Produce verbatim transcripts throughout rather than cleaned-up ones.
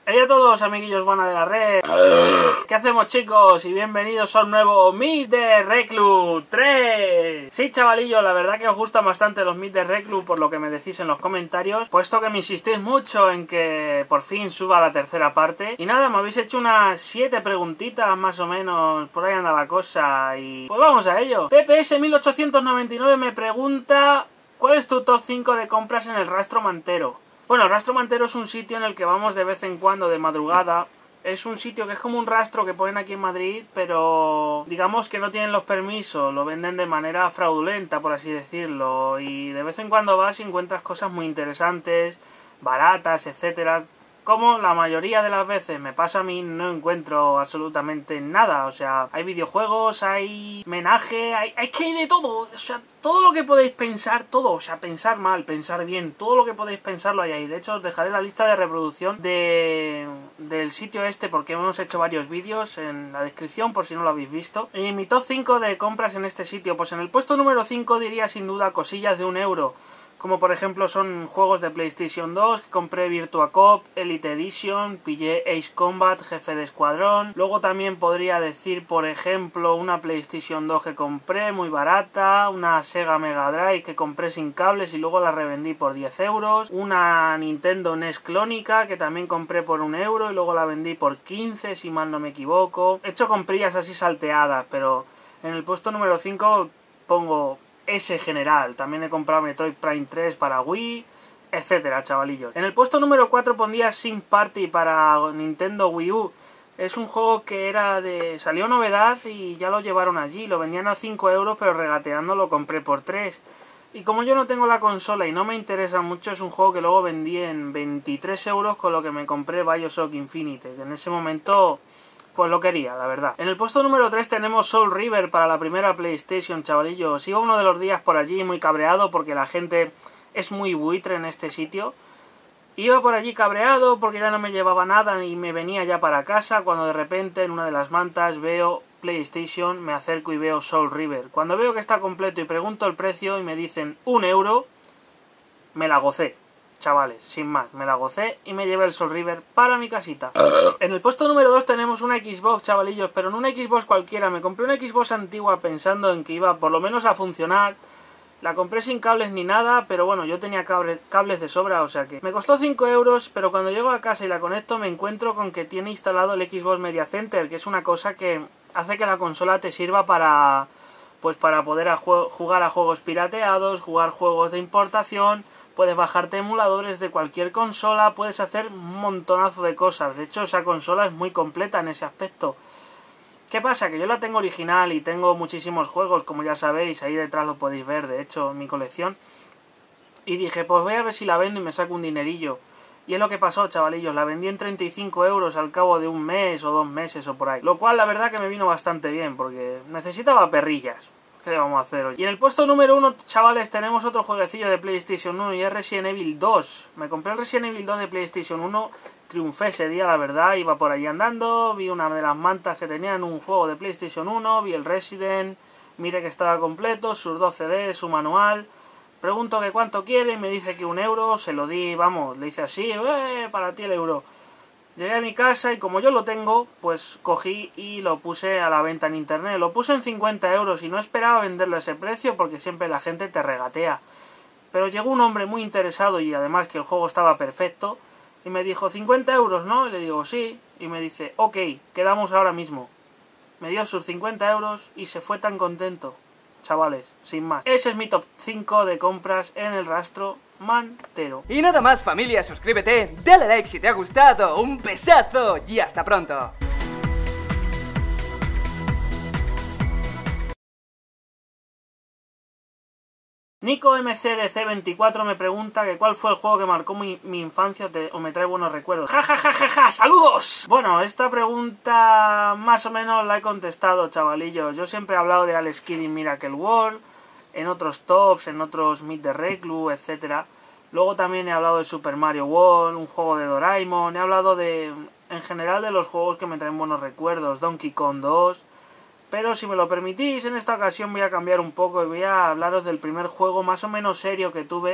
Hey a todos, amiguillos buena de la red. ¿Qué hacemos, chicos? Y bienvenidos a un nuevo Myth de Recluse tres. Sí, chavalillos, la verdad que os gustan bastante los Myth de Recluse por lo que me decís en los comentarios, puesto que me insistís mucho en que por fin suba la tercera parte. Y nada, me habéis hecho unas siete preguntitas más o menos, por ahí anda la cosa. Y pues vamos a ello. P P S mil ochocientos noventa y nueve me pregunta: ¿cuál es tu top cinco de compras en el Rastro Mantero? Bueno, el Rastro Mantero es un sitio en el que vamos de vez en cuando, de madrugada. Es un sitio que es como un rastro que ponen aquí en Madrid, pero digamos que no tienen los permisos, lo venden de manera fraudulenta, por así decirlo. Y de vez en cuando vas y encuentras cosas muy interesantes, baratas, etcétera. Como la mayoría de las veces me pasa a mí, no encuentro absolutamente nada. O sea, hay videojuegos, hay menaje, hay, hay que hay de todo. O sea, todo lo que podéis pensar, todo. O sea, pensar mal, pensar bien, todo lo que podéis pensar lo hay ahí. De hecho, os dejaré la lista de reproducción de, del sitio este, porque hemos hecho varios vídeos en la descripción, por si no lo habéis visto. Y mi top cinco de compras en este sitio, pues en el puesto número cinco diría sin duda cosillas de un euro. Como por ejemplo son juegos de PlayStation dos, que compré Virtua Cop, Elite Edition, pillé Ace Combat, Jefe de Escuadrón. Luego también podría decir, por ejemplo, una PlayStation dos que compré muy barata, una Sega Mega Drive que compré sin cables y luego la revendí por diez euros, una Nintendo N E S clónica que también compré por un euro y luego la vendí por quince, si mal no me equivoco. He hecho comprillas así salteadas, pero en el puesto número cinco pongo ese general. También he comprado Metroid Prime tres para Wii, etcétera, chavalillos. En el puesto número cuatro pondría Sim Party para Nintendo Wii U. Es un juego que era de... salió novedad y ya lo llevaron allí. Lo vendían a cinco euros, pero regateando lo compré por tres. Y como yo no tengo la consola y no me interesa mucho, es un juego que luego vendí en veintitrés euros, con lo que me compré BioShock Infinite, que en ese momento pues lo quería, la verdad. En el puesto número tres tenemos Soul River para la primera PlayStation, chavalillos. Iba uno de los días por allí muy cabreado porque la gente es muy buitre en este sitio. Iba por allí cabreado porque ya no me llevaba nada y me venía ya para casa, cuando de repente en una de las mantas veo PlayStation, me acerco y veo Soul River. Cuando veo que está completo y pregunto el precio y me dicen un euro, me la gocé. Chavales, sin más, me la gocé y me llevé el Soul River para mi casita. En el puesto número dos tenemos una Xbox, chavalillos, pero no una Xbox cualquiera. Me compré una Xbox antigua pensando en que iba por lo menos a funcionar. La compré sin cables ni nada, pero bueno, yo tenía cable, cables de sobra, o sea que me costó cinco euros, pero cuando llego a casa y la conecto me encuentro con que tiene instalado el Xbox Media Center, que es una cosa que hace que la consola te sirva para, pues para poder a jugar a juegos pirateados, jugar juegos de importación. Puedes bajarte emuladores de cualquier consola, puedes hacer un montonazo de cosas. De hecho, esa consola es muy completa en ese aspecto. ¿Qué pasa? Que yo la tengo original y tengo muchísimos juegos, como ya sabéis, ahí detrás lo podéis ver, de hecho, en mi colección. Y dije, pues voy a ver si la vendo y me saco un dinerillo. Y es lo que pasó, chavalillos, la vendí en treinta y cinco euros al cabo de un mes o dos meses o por ahí. Lo cual, la verdad que me vino bastante bien, porque necesitaba perrillas. ¿Qué le vamos a hacer hoy? Y en el puesto número uno, chavales, tenemos otro jueguecillo de PlayStation uno y es Resident Evil dos. Me compré el Resident Evil dos de PlayStation uno, triunfé ese día, la verdad, iba por ahí andando, vi una de las mantas que tenían un juego de PlayStation uno, vi el Resident, mire que estaba completo, sus dos C Ds, su manual. Pregunto que cuánto quiere y me dice que un euro, se lo di, vamos, le hice así, ¡eh! Para ti el euro. Llegué a mi casa y como yo lo tengo, pues cogí y lo puse a la venta en internet. Lo puse en cincuenta euros y no esperaba venderlo a ese precio porque siempre la gente te regatea. Pero llegó un hombre muy interesado y además que el juego estaba perfecto y me dijo, cincuenta euros, ¿no? Y le digo, sí. Y me dice, ok, quedamos ahora mismo. Me dio sus cincuenta euros y se fue tan contento. Chavales, sin más. Ese es mi top cinco de compras en el Rastro Mantero. Y nada más, familia, suscríbete, dale like si te ha gustado, un besazo y hasta pronto. Nico M C D C veinticuatro me pregunta que cuál fue el juego que marcó mi, mi infancia o, te, o me trae buenos recuerdos. ¡Ja, ja, ja, ja, ja! ¡Saludos! Bueno, esta pregunta más o menos la he contestado, chavalillos. Yo siempre he hablado de Alex Kidd in Miracle World, en otros tops, en otros Myth de Recluse, etcétera. Luego también he hablado de Super Mario World, un juego de Doraemon. He hablado de, en general, de los juegos que me traen buenos recuerdos. Donkey Kong dos. Pero si me lo permitís, en esta ocasión voy a cambiar un poco y voy a hablaros del primer juego más o menos serio que tuve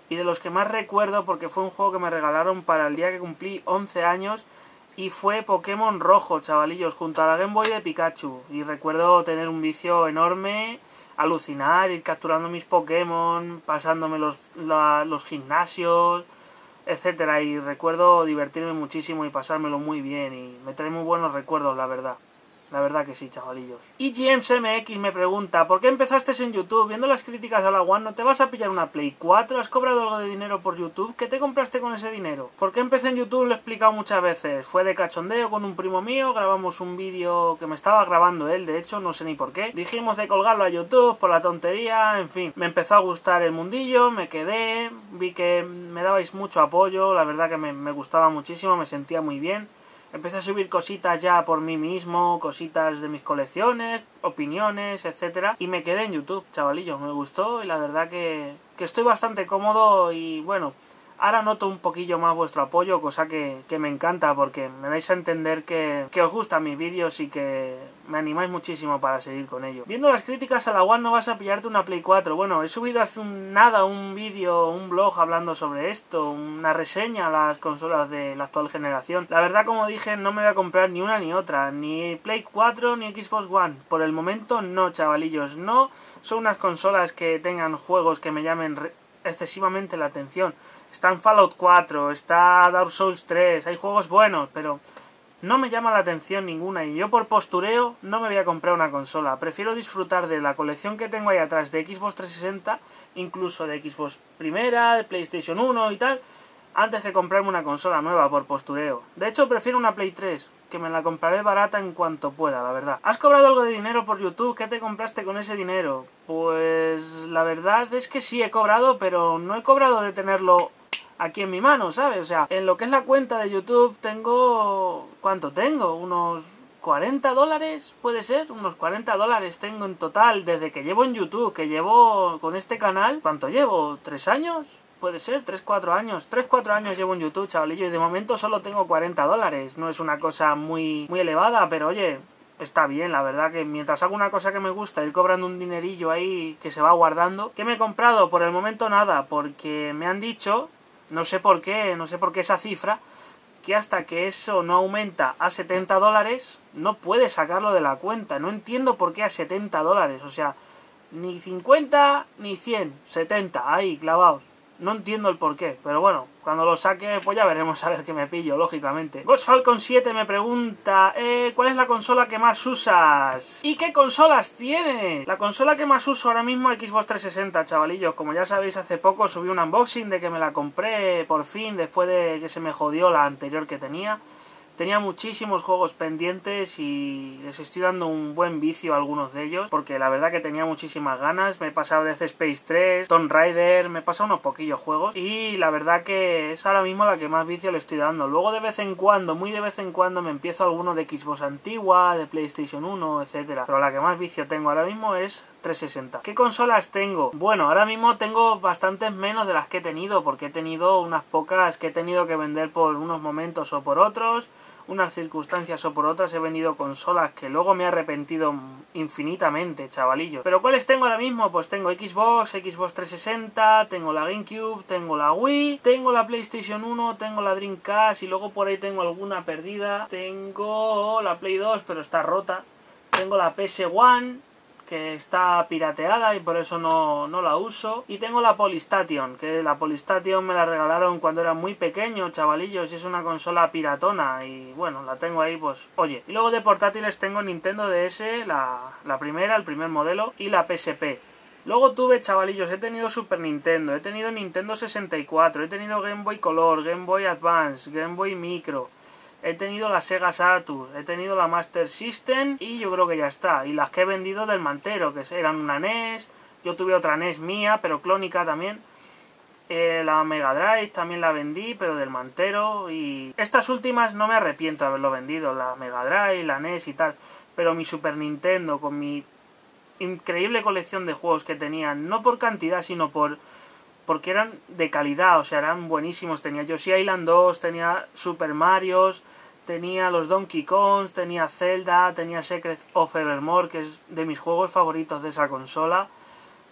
y de los que más recuerdo porque fue un juego que me regalaron para el día que cumplí once años y fue Pokémon Rojo, chavalillos, junto a la Game Boy de Pikachu. Y recuerdo tener un vicio enorme, alucinar, ir capturando mis Pokémon, pasándome los, la, los gimnasios, etcétera. Y recuerdo divertirme muchísimo y pasármelo muy bien y me trae muy buenos recuerdos, la verdad. La verdad que sí, chavalillos. Y G M C M X me pregunta, ¿por qué empezaste en YouTube? Viendo las críticas a la One, ¿no te vas a pillar una Play cuatro? ¿Has cobrado algo de dinero por YouTube? ¿Qué te compraste con ese dinero? ¿Por qué empecé en YouTube? Lo he explicado muchas veces. Fue de cachondeo con un primo mío, grabamos un vídeo que me estaba grabando él, de hecho, no sé ni por qué. Dijimos de colgarlo a YouTube por la tontería, en fin. Me empezó a gustar el mundillo, me quedé, vi que me dabais mucho apoyo, la verdad que me, me gustaba muchísimo, me sentía muy bien. Empecé a subir cositas ya por mí mismo, cositas de mis colecciones, opiniones, etcétera. Y me quedé en YouTube, chavalillo, me gustó y la verdad que, que estoy bastante cómodo y bueno, ahora noto un poquillo más vuestro apoyo, cosa que, que me encanta porque me dais a entender que, que os gustan mis vídeos y que me animáis muchísimo para seguir con ello. Viendo las críticas a la One no vas a pillarte una Play cuatro. Bueno, he subido hace un, nada un vídeo, un blog hablando sobre esto, una reseña a las consolas de la actual generación. La verdad, como dije, no me voy a comprar ni una ni otra, ni Play cuatro ni Xbox One. Por el momento no, chavalillos, no son unas consolas que tengan juegos que me llamen excesivamente la atención. Está en Fallout cuatro, está Dark Souls tres, hay juegos buenos, pero no me llama la atención ninguna y yo por postureo no me voy a comprar una consola. Prefiero disfrutar de la colección que tengo ahí atrás de Xbox trescientos sesenta, incluso de Xbox primera, de PlayStation uno y tal, antes que comprarme una consola nueva por postureo. De hecho, prefiero una Play tres, que me la compraré barata en cuanto pueda, la verdad. ¿Has cobrado algo de dinero por YouTube? ¿Qué te compraste con ese dinero? Pues la verdad es que sí he cobrado, pero no he cobrado de tenerlo aquí en mi mano, ¿sabes? O sea, en lo que es la cuenta de YouTube tengo... ¿Cuánto tengo? Unos cuarenta dólares, puede ser, unos cuarenta dólares tengo en total desde que llevo en YouTube, que llevo con este canal. ¿Cuánto llevo? ¿Tres años? Puede ser, tres, cuatro años. tres, cuatro años llevo en YouTube, chavalillo, y de momento solo tengo cuarenta dólares. No es una cosa muy, muy elevada, pero oye, está bien, la verdad que mientras hago una cosa que me gusta, ir cobrando un dinerillo ahí que se va guardando. ¿Qué me he comprado? Por el momento nada, porque me han dicho... No sé por qué, no sé por qué esa cifra, que hasta que eso no aumenta a setenta dólares, no puedes sacarlo de la cuenta. No entiendo por qué a setenta dólares, o sea, ni cincuenta ni cien, setenta, ahí, clavados. No entiendo el por qué, pero bueno, cuando lo saque, pues ya veremos a ver qué me pillo, lógicamente. Ghost Falcon siete me pregunta, eh, ¿cuál es la consola que más usas? ¿Y qué consolas tienes? La consola que más uso ahora mismo es Xbox trescientos sesenta, chavalillos. Como ya sabéis, hace poco subí un unboxing de que me la compré por fin, después de que se me jodió la anterior que tenía. Tenía muchísimos juegos pendientes y les estoy dando un buen vicio a algunos de ellos, porque la verdad que tenía muchísimas ganas. Me he pasado Death Space tres, Tomb Raider, me he pasado unos poquillos juegos y la verdad que es ahora mismo la que más vicio le estoy dando. Luego de vez en cuando, muy de vez en cuando, me empiezo alguno de Xbox antigua, de PlayStation uno, etcétera. Pero la que más vicio tengo ahora mismo es trescientos sesenta. ¿Qué consolas tengo? Bueno, ahora mismo tengo bastantes menos de las que he tenido, porque he tenido unas pocas que he tenido que vender por unos momentos o por otros, unas circunstancias o por otras. He vendido consolas que luego me he arrepentido infinitamente, chavalillo. ¿Pero cuáles tengo ahora mismo? Pues tengo Xbox, Xbox trescientos sesenta, tengo la GameCube, tengo la Wii, tengo la PlayStation uno, tengo la Dreamcast y luego por ahí tengo alguna perdida. Tengo la Play dos, pero está rota. Tengo la P S uno, que está pirateada y por eso no, no la uso. Y tengo la Polystation, que la Polystation me la regalaron cuando era muy pequeño, chavalillos, y es una consola piratona y bueno, la tengo ahí, pues oye. Y luego de portátiles tengo Nintendo D S, la, la primera, el primer modelo, y la P S P. Luego tuve, chavalillos, he tenido Super Nintendo, he tenido Nintendo sesenta y cuatro, he tenido Game Boy Color, Game Boy Advance, Game Boy Micro, he tenido la Sega Saturn, he tenido la Master System y yo creo que ya está. Y las que he vendido del mantero, que eran una N E S, yo tuve otra N E S mía, pero clónica también. Eh, la Mega Drive también la vendí, pero del mantero. Y estas últimas no me arrepiento de haberlo vendido, la Mega Drive, la N E S y tal. Pero mi Super Nintendo, con mi increíble colección de juegos que tenía, no por cantidad, sino por... porque eran de calidad, o sea, eran buenísimos. Tenía Yoshi Island dos, tenía Super Marios, tenía los Donkey Kongs, tenía Zelda, tenía Secret of Evermore, que es de mis juegos favoritos de esa consola.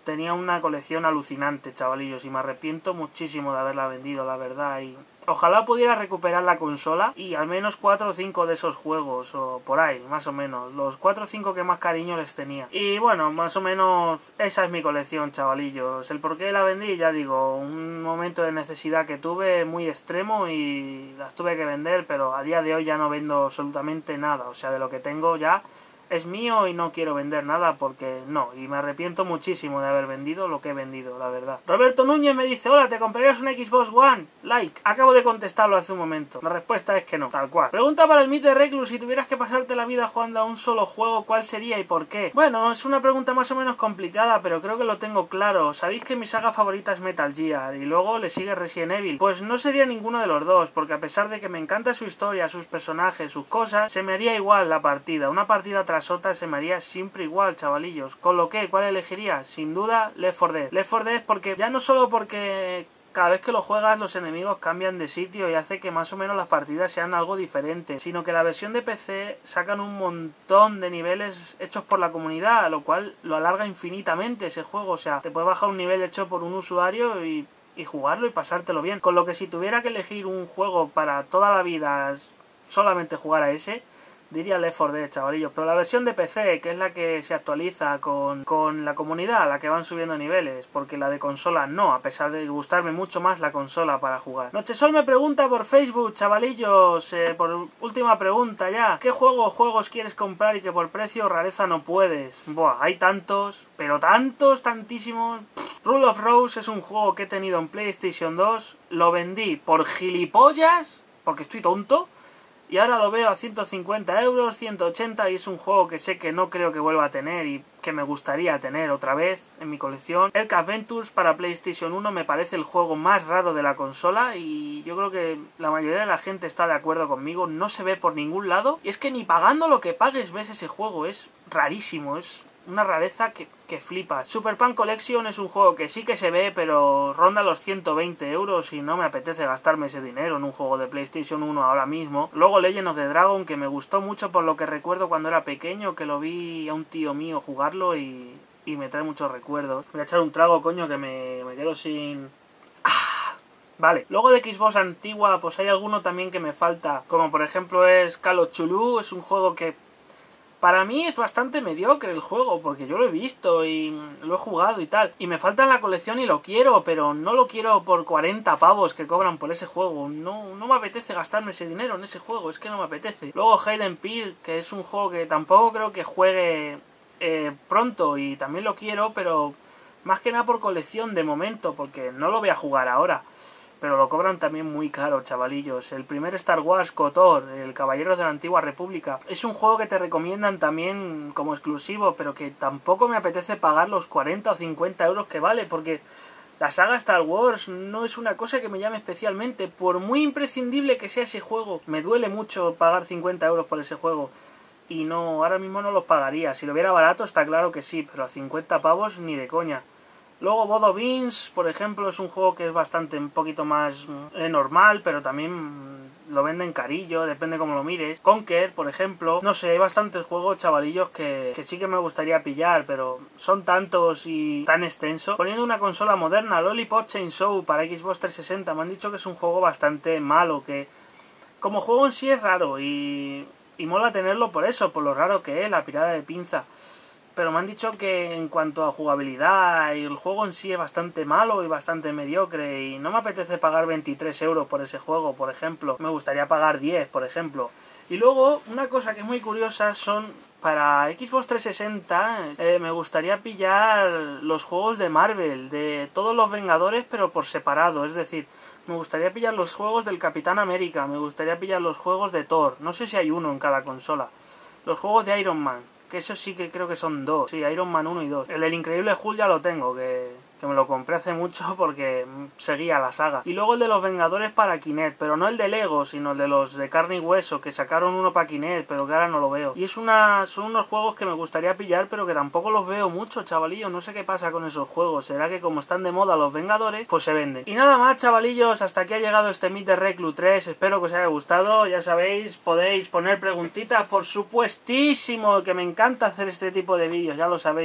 tenía una colección alucinante, chavalillos, y me arrepiento muchísimo de haberla vendido, la verdad, y ojalá pudiera recuperar la consola y al menos cuatro o cinco de esos juegos, o por ahí, más o menos, los cuatro o cinco que más cariño les tenía. Y bueno, más o menos esa es mi colección, chavalillos. El por qué la vendí, ya digo, un momento de necesidad que tuve muy extremo y las tuve que vender, pero a día de hoy ya no vendo absolutamente nada, o sea, de lo que tengo ya es mío y no quiero vender nada porque no, y me arrepiento muchísimo de haber vendido lo que he vendido, la verdad. Roberto Núñez me dice, hola, ¿te comprarías una Xbox One? Like. Acabo de contestarlo hace un momento. La respuesta es que no, tal cual. Pregunta para el Meet the Reclus, si tuvieras que pasarte la vida jugando a un solo juego, ¿cuál sería y por qué? Bueno, es una pregunta más o menos complicada, pero creo que lo tengo claro. Sabéis que mi saga favorita es Metal Gear y luego le sigue Resident Evil. Pues no sería ninguno de los dos, porque a pesar de que me encanta su historia, sus personajes, sus cosas, se me haría igual la partida. Una partida tras otra se me haría siempre igual, chavalillos. Con lo que, ¿cuál elegiría? Sin duda, Left four Dead. Left four Dead porque, ya no solo porque cada vez que lo juegas los enemigos cambian de sitio y hace que más o menos las partidas sean algo diferentes, sino que la versión de P C sacan un montón de niveles hechos por la comunidad, lo cual lo alarga infinitamente ese juego. O sea, te puedes bajar un nivel hecho por un usuario y, y jugarlo y pasártelo bien. Con lo que si tuviera que elegir un juego para toda la vida, solamente jugar a ese, diría Left four Dead, chavalillos. Pero la versión de P C, que es la que se actualiza con, con la comunidad, la que van subiendo niveles, porque la de consola no, a pesar de gustarme mucho más la consola para jugar. Nochesol me pregunta por Facebook, chavalillos, eh, por última pregunta ya, ¿qué juego o juegos quieres comprar y que por precio o rareza no puedes? Buah, hay tantos, pero tantos, tantísimos. Pff, Rule of Rose es un juego que he tenido en PlayStation dos, lo vendí por gilipollas, porque estoy tonto, y ahora lo veo a ciento cincuenta euros, ciento ochenta, y es un juego que sé que no creo que vuelva a tener y que me gustaría tener otra vez en mi colección. Elk Adventures para PlayStation uno me parece el juego más raro de la consola y yo creo que la mayoría de la gente está de acuerdo conmigo. No se ve por ningún lado y es que ni pagando lo que pagues ves ese juego. Es rarísimo, es una rareza que, que flipas. Super Pan Collection es un juego que sí que se ve, pero ronda los ciento veinte euros y no me apetece gastarme ese dinero en un juego de PlayStation uno ahora mismo. Luego Legend of the Dragon, que me gustó mucho por lo que recuerdo cuando era pequeño, que lo vi a un tío mío jugarlo y, y me trae muchos recuerdos. Voy a echar un trago, coño, que me, me quedo sin... ¡Ah! Vale, luego de Xbox antigua, pues hay alguno también que me falta, como por ejemplo es Call of Chulu. Es un juego que para mí es bastante mediocre el juego, porque yo lo he visto y lo he jugado y tal. Y me falta en la colección y lo quiero, pero no lo quiero por cuarenta pavos que cobran por ese juego. No, no me apetece gastarme ese dinero en ese juego, es que no me apetece. Luego Hidden Pearl, que es un juego que tampoco creo que juegue eh, pronto y también lo quiero, pero más que nada por colección de momento, porque no lo voy a jugar ahora. Pero lo cobran también muy caro, chavalillos. El primer Star Wars, KOTOR, el Caballeros de la Antigua República, es un juego que te recomiendan también como exclusivo, pero que tampoco me apetece pagar los cuarenta o cincuenta euros que vale, porque la saga Star Wars no es una cosa que me llame especialmente. Por muy imprescindible que sea ese juego, me duele mucho pagar cincuenta euros por ese juego. Y no, ahora mismo no los pagaría. Si lo viera barato está claro que sí, pero a cincuenta pavos ni de coña. Luego Bodo Beans, por ejemplo, es un juego que es bastante un poquito más eh, normal, pero también lo venden carillo, depende cómo lo mires. Conker, por ejemplo, no sé, hay bastantes juegos, chavalillos, que, que sí que me gustaría pillar, pero son tantos y tan extensos. Poniendo una consola moderna, Lollipop Chainsaw para Xbox trescientos sesenta, me han dicho que es un juego bastante malo, que como juego en sí es raro y, y mola tenerlo por eso, por lo raro que es, la pirada de pinza. Pero me han dicho que en cuanto a jugabilidad y el juego en sí es bastante malo y bastante mediocre y no me apetece pagar veintitrés euros por ese juego, por ejemplo. Me gustaría pagar diez, por ejemplo. Y luego, una cosa que es muy curiosa son, para Xbox trescientos sesenta, eh, me gustaría pillar los juegos de Marvel, de todos los Vengadores, pero por separado. Es decir, me gustaría pillar los juegos del Capitán América, me gustaría pillar los juegos de Thor. No sé si hay uno en cada consola. Los juegos de Iron Man, que eso sí que creo que son dos. Sí, Iron Man uno y dos. El del Increíble Hulk ya lo tengo, que, que me lo compré hace mucho porque seguía la saga. Y luego el de los Vengadores para Kinect, pero no el de Lego, sino el de los de carne y hueso, que sacaron uno para Kinect, pero que ahora no lo veo. Y es una, son unos juegos que me gustaría pillar, pero que tampoco los veo mucho, chavalillos. No sé qué pasa con esos juegos. ¿Será que como están de moda los Vengadores, pues se venden? Y nada más, chavalillos, hasta aquí ha llegado este Meet the Reclus tres. Espero que os haya gustado. Ya sabéis, podéis poner preguntitas, por supuestísimo, que me encanta hacer este tipo de vídeos, ya lo sabéis.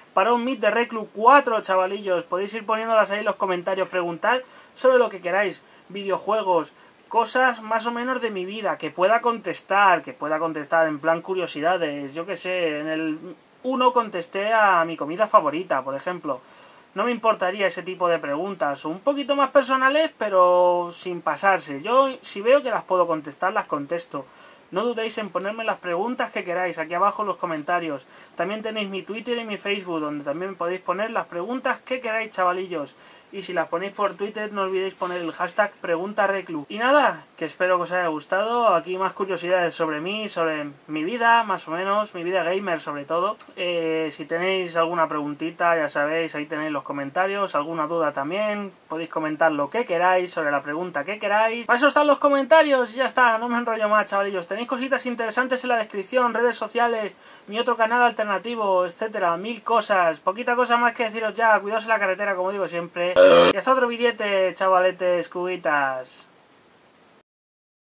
para un Meet de Reclu cuatro, chavalillos. Podéis ir poniéndolas ahí en los comentarios, preguntar sobre lo que queráis, videojuegos, cosas más o menos de mi vida, que pueda contestar, que pueda contestar en plan curiosidades. Yo que sé, en el uno contesté a mi comida favorita, por ejemplo. No me importaría ese tipo de preguntas, un poquito más personales, pero sin pasarse. Yo, si veo que las puedo contestar, las contesto. No dudéis en ponerme las preguntas que queráis aquí abajo en los comentarios. También tenéis mi Twitter y mi Facebook, donde también podéis poner las preguntas que queráis, chavalillos. Y si las ponéis por Twitter, no olvidéis poner el hashtag PreguntaReclu. Y nada, que espero que os haya gustado. Aquí más curiosidades sobre mí, sobre mi vida, más o menos, mi vida gamer sobre todo. Eh, si tenéis alguna preguntita, ya sabéis, ahí tenéis los comentarios. Alguna duda también, podéis comentar lo que queráis sobre la pregunta que queráis. Para eso están los comentarios y ya está, no me enrollo más, chavalillos. Tenéis cositas interesantes en la descripción, redes sociales, mi otro canal alternativo, etcétera, mil cosas. Poquita cosa más que deciros ya, cuidaos en la carretera, como digo siempre. Y hasta otro billete, chavaletes, cubitas.